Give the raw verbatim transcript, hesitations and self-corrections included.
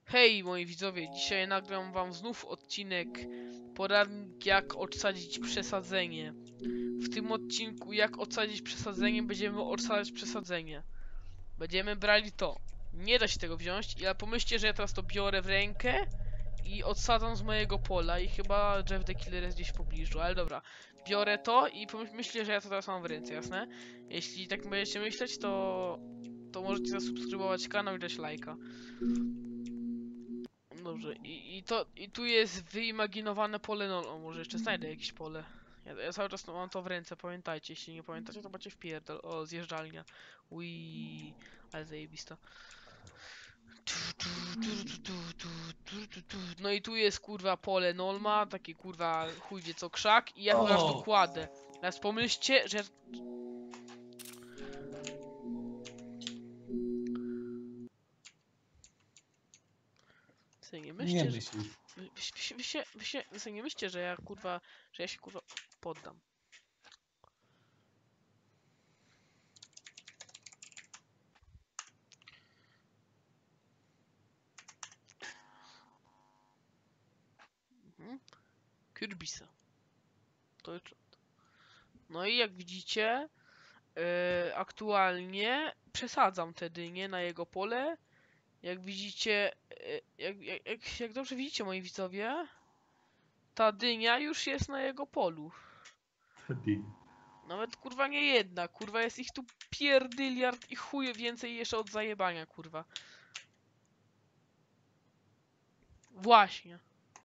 Hej moi widzowie, dzisiaj nagram wam znów odcinek poradnik jak odsadzić przesadzenie. W tym odcinku jak odsadzić przesadzenie będziemy odsadzać przesadzenie. Będziemy brali to. Nie da się tego wziąć, ale pomyślcie, że ja teraz to biorę w rękę i odsadzam z mojego pola i chyba Jeff the Killer jest gdzieś w pobliżu, ale dobra. Biorę to i myślę, że ja to teraz mam w ręce, jasne? Jeśli tak będziecie myśleć, to to możecie zasubskrybować kanał i dać lajka. Dobrze, i, i to i tu jest wyimaginowane pole, no, o, może jeszcze znajdę jakieś pole. Ja, ja cały czas mam to w ręce, pamiętajcie, jeśli nie pamiętacie, to macie wpierdol. O, zjeżdżalnia. Ui, ale zajebista. No i tu jest kurwa pole Nolma, takie kurwa chuj wie co krzak i ja tu aż O! dokładę. Teraz pomyślcie, że... Sobie nie Nie myślcie, że... myśl. Wy, wy, wy, wy, się- wy, się- wy sobie nie myślcie, że ja kurwa... Że ja się kurwa poddam. Mhm. Kürbisa. To jest... No i jak widzicie, e, aktualnie przesadzam te dynie na jego pole. Jak widzicie, e, jak, jak, jak, jak dobrze widzicie moi widzowie, ta dynia już jest na jego polu. Ty. Nawet kurwa nie jedna, kurwa jest ich tu pierdyliard i chuje więcej jeszcze od zajebania, kurwa. Właśnie.